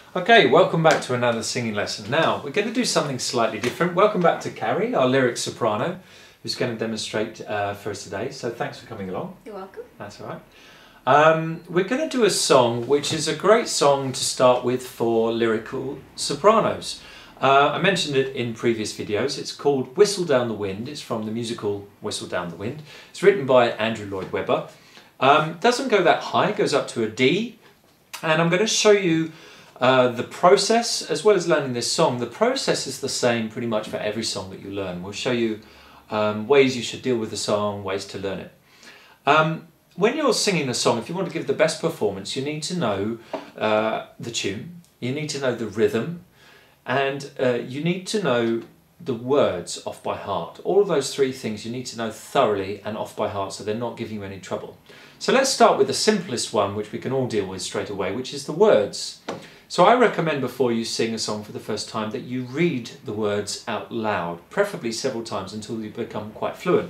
Okay, welcome back to another singing lesson. Now, we're going to do something slightly different. Welcome back to Carrie, our lyric soprano, who's going to demonstrate for us today. So thanks for coming along. You're welcome. That's all right. We're going to do a song which is a great song to start with for lyrical sopranos. I mentioned it in previous videos. It's called Whistle Down the Wind. It's from the musical Whistle Down the Wind. It's written by Andrew Lloyd Webber. Doesn't go that high, it goes up to a D. And I'm going to show you the process, as well as learning this song. The process is the same pretty much for every song that you learn. We'll show you ways you should deal with the song, ways to learn it. When you're singing a song, if you want to give the best performance, you need to know the tune, you need to know the rhythm, and you need to know the words off by heart. All of those three things you need to know thoroughly and off by heart so they're not giving you any trouble. So let's start with the simplest one, which we can all deal with straight away, which is the words. So I recommend before you sing a song for the first time that you read the words out loud, preferably several times until you become quite fluent.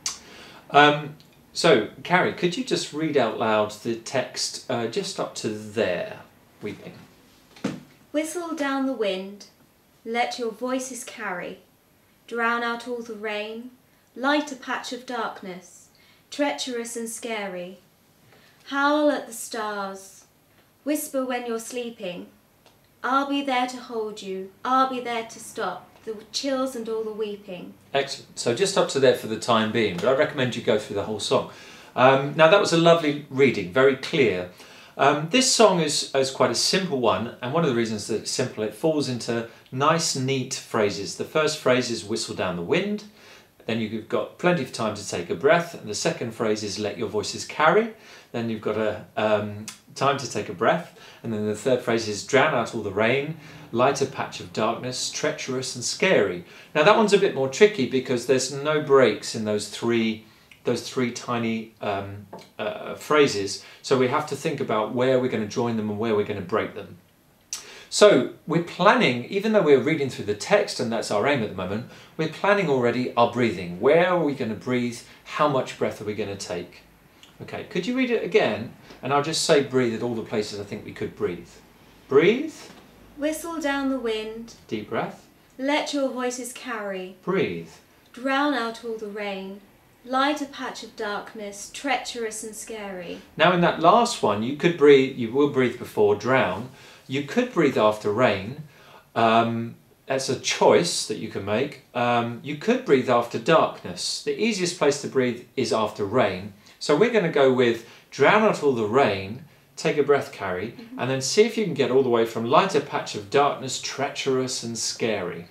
So Carrie, could you just read out loud the text just up to there, weeping? Whistle down the wind, let your voices carry, drown out all the rain, light a patch of darkness, treacherous and scary. Howl at the stars, whisper when you're sleeping, I'll be there to hold you, I'll be there to stop the chills and all the weeping. Excellent. So just up to there for the time being, but I recommend you go through the whole song. Now that was a lovely reading, very clear. This song is quite a simple one, and one of the reasons that it's simple, it falls into nice, neat phrases. The first phrase is whistle down the wind, then you've got plenty of time to take a breath, and the second phrase is let your voices carry, then you've got a time to take a breath, and then the third phrase is drown out all the rain, light a patch of darkness, treacherous and scary. Now that one's a bit more tricky because there's no breaks in those three tiny phrases, so we have to think about where we're going to join them and where we're going to break them. So we're planning, even though we're reading through the text and that's our aim at the moment, we're planning already our breathing. Where are we going to breathe? How much breath are we going to take? Okay, could you read it again? And I'll just say breathe at all the places I think we could breathe. Breathe. Whistle down the wind, Deep breath. let your voices carry, Breathe. drown out all the rain, light a patch of darkness, treacherous and scary. Now in that last one, you could breathe, you will breathe before drown. You could breathe after rain. That's a choice that you can make. You could breathe after darkness. The easiest place to breathe is after rain. So we're going to go with drown out all the rain, take a breath, Carrie, and then see if you can get all the way from light a patch of darkness, treacherous and scary.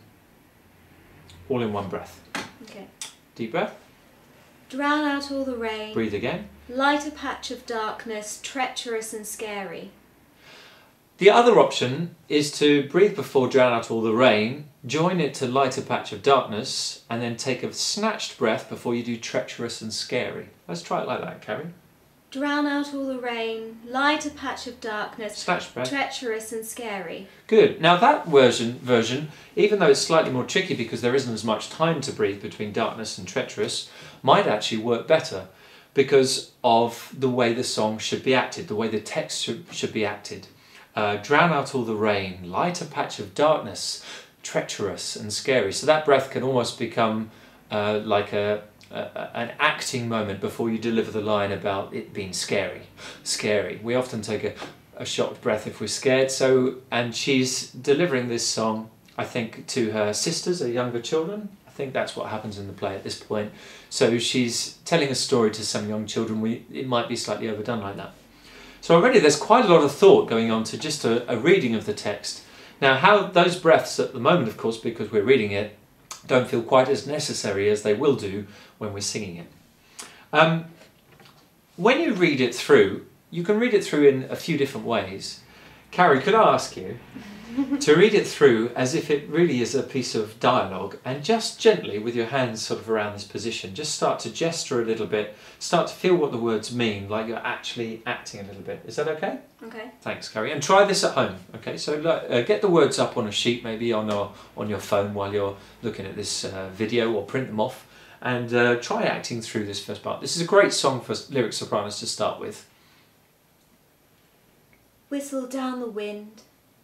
All in one breath. Okay. Deep breath. Drown out all the rain, Breathe again. light a patch of darkness, treacherous and scary. The other option is to breathe before drown out all the rain, join it to light a patch of darkness, and then take a snatched breath before you do treacherous and scary. Let's try it like that, Carrie. Drown out all the rain, light a patch of darkness, Snatched breath. treacherous and scary. Good. Now that version, even though it's slightly more tricky because there isn't as much time to breathe between darkness and treacherous, might actually work better because of the way the song should be acted, the way the text should be acted. Drown out all the rain, light a patch of darkness, treacherous and scary. So that breath can almost become like an acting moment before you deliver the line about it being scary. Scary. We often take a shocked breath if we're scared. And she's delivering this song, I think, to her sisters, her younger children. I think that's what happens in the play at this point. So she's telling a story to some young children. It might be slightly overdone like that. So already there's quite a lot of thought going on to just a reading of the text. Now how those breaths at the moment, of course, because we're reading it, don't feel quite as necessary as they will do when we're singing it. When you read it through, you can read it through in a few different ways. Carrie, could I ask you to read it through as if it really is a piece of dialogue, and just gently with your hands sort of around this position, just start to gesture a little bit, start to feel what the words mean, like you're actually acting a little bit. Is that okay? Okay. Thanks, Carrie. And try this at home. Okay, so get the words up on a sheet, maybe on your phone while you're looking at this video, or print them off, and try acting through this first part. This is a great song for lyric sopranos to start with. Whistle down the wind,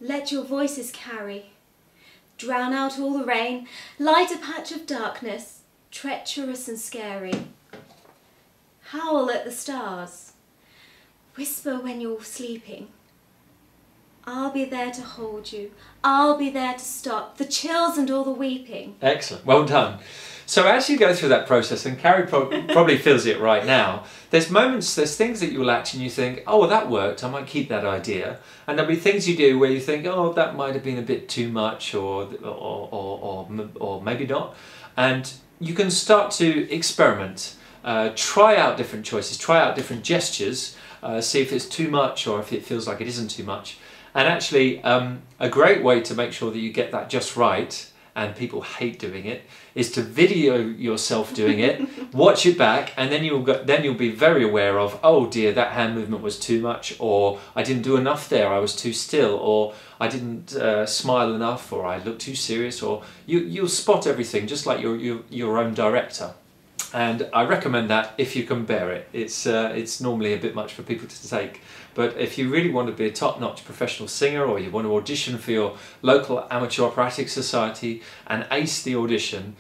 let your voices carry. Drown out all the rain, light a patch of darkness, treacherous and scary. Howl at the stars, whisper when you're sleeping. I'll be there to hold you, I'll be there to stop the chills and all the weeping. Excellent, well done. So as you go through that process, and Carrie probably feels it right now, there's moments, there's things that you will act and you think, oh, well, that worked, I might keep that idea. And there'll be things you do where you think, oh, that might have been a bit too much, or maybe not. And you can start to experiment, try out different choices, try out different gestures, see if it's too much or if it feels like it isn't too much. And actually, a great way to make sure that you get that just right, and people hate doing it, is to video yourself doing it, watch it back, and then you'll be very aware of, oh dear, that hand movement was too much, or I didn't do enough there, I was too still, or I didn't smile enough, or I looked too serious, or you'll spot everything just like your own director. And I recommend that if you can bear it. It's normally a bit much for people to take. But if you really want to be a top-notch professional singer, or you want to audition for your local amateur operatic society and ace the audition,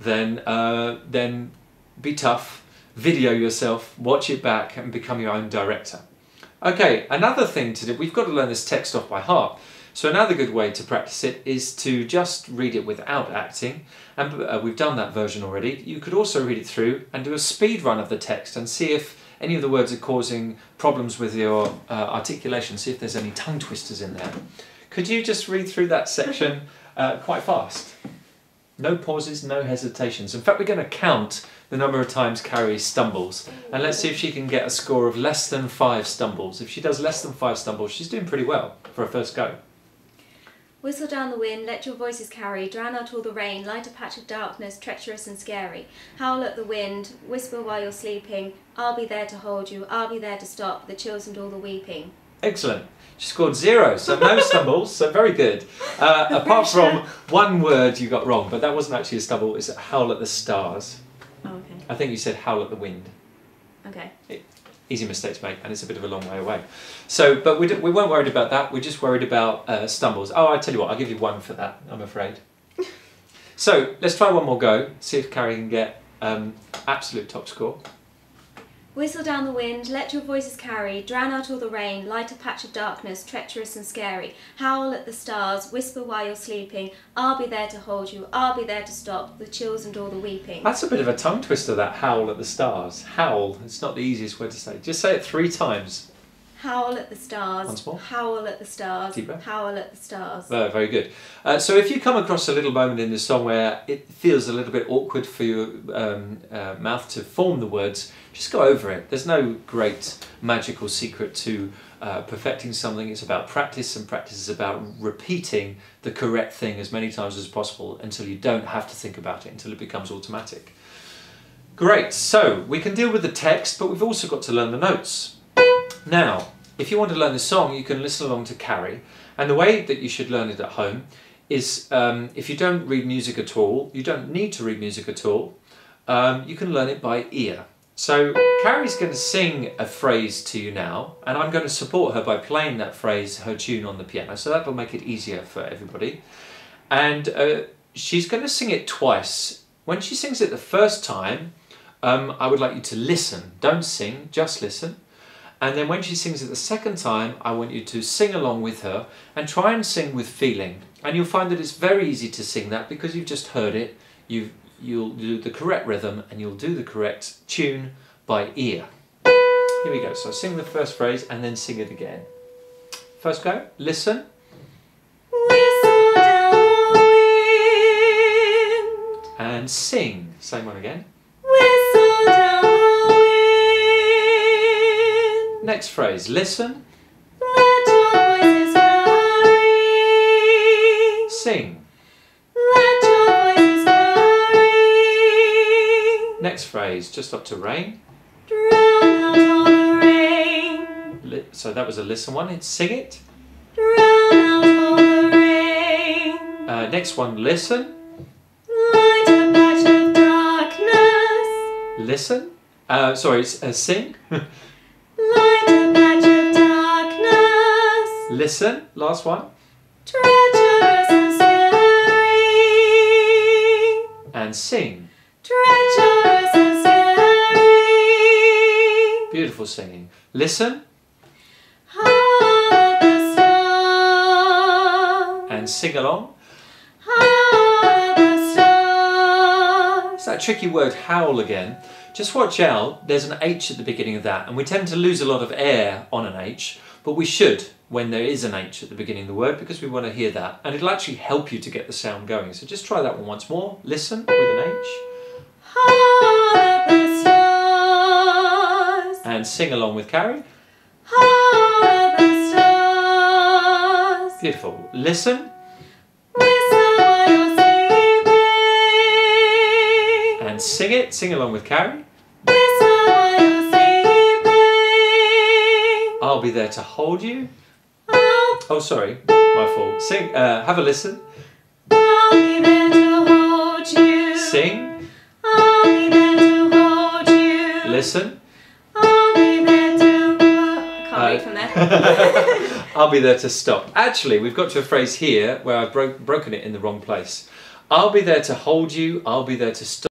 then be tough, video yourself, watch it back and become your own director. Okay, another thing to do, we've got to learn this text off by heart. So another good way to practice it is to just read it without acting, and we've done that version already. You could also read it through and do a speed run of the text and see if any of the words are causing problems with your articulation, see if there's any tongue twisters in there. Could you just read through that section quite fast? No pauses, no hesitations. In fact, we're going to count the number of times Carrie stumbles, and let's see if she can get a score of less than 5 stumbles. If she does less than 5 stumbles, she's doing pretty well for a first go. Whistle down the wind, let your voices carry, drown out all the rain, light a patch of darkness, treacherous and scary. Howl at the wind, whisper while you're sleeping, I'll be there to hold you, I'll be there to stop the chills and all the weeping. Excellent. She scored 0, so no stumbles, so very good. Apart from one word you got wrong, but that wasn't actually a stumble, it's howl at the stars. Oh, okay. I think you said howl at the wind. Okay. Easy mistake to make, and it's a bit of a long way away. So, but we weren't worried about that, we're just worried about stumbles. Oh, I tell you what, I'll give you 1 for that, I'm afraid. So, let's try one more go, see if Carrie can get absolute top score. Whistle down the wind, let your voices carry, drown out all the rain, light a patch of darkness, treacherous and scary. Howl at the stars, whisper while you're sleeping, I'll be there to hold you, I'll be there to stop the chills and all the weeping. That's a bit of a tongue twister, that howl at the stars. Howl, it's not the easiest word to say. Just say it 3 times. Howl at the stars, Once more. howl at the stars, Deeper. howl at the stars. Very good. So if you come across a little moment in the song where it feels a little bit awkward for your mouth to form the words, just go over it. There's no great magical secret to perfecting something. It's about practice, and practice is about repeating the correct thing as many times as possible until you don't have to think about it, until it becomes automatic. Great, so we can deal with the text, but we've also got to learn the notes. Now, if you want to learn the song, you can listen along to Carrie, and the way that you should learn it at home is if you don't read music at all, you don't need to read music at all, you can learn it by ear. So Carrie's going to sing a phrase to you now, and I'm going to support her by playing that phrase, her tune, on the piano, so that will make it easier for everybody. And she's going to sing it twice. When she sings it the first time, I would like you to listen. Don't sing, just listen. And then when she sings it the second time, I want you to sing along with her and try and sing with feeling. And you'll find that it's very easy to sing that because you've just heard it. You'll do the correct rhythm and you'll do the correct tune by ear. Here we go. So sing the first phrase and then sing it again. First go, listen. Whistle down the wind. And sing. Same one again. Whistle down the wind. Next phrase, listen. Let your voices carry. Sing. Let your voices carry. Next phrase, just up to rain. Drown out all the rain. So that was a listen one. It's sing it. Drown out all the rain. Next one, listen. Light a patch of darkness. Listen. Sing. Light a patch of darkness. Listen. Last one. treacherous and scary. And sing. Treacherous and scary. Beautiful singing. Listen. Heart of the stars. And sing along. Heart of the stars. It's that tricky word howl again. Just watch out, there's an H at the beginning of that, and we tend to lose a lot of air on an H, but we should when there is an H at the beginning of the word because we want to hear that, and it'll actually help you to get the sound going. So just try that one once more. Listen with an H. Heart of the stars. And sing along with Carrie. Heart of the stars. Beautiful. Listen. Whistle while you're sleeping. And sing it. Sing along with Carrie. Whistle while you're sleeping. I'll be there to hold you. Oh, Oh, sorry. My fault. Sing. Have a listen. I'll be there to hold you. Sing. I'll be there to hold you. Listen. I'll be there to... I can't read from there. I'll be there to stop. Actually, we've got to a phrase here where I've broken it in the wrong place. I'll be there to hold you. I'll be there to stop.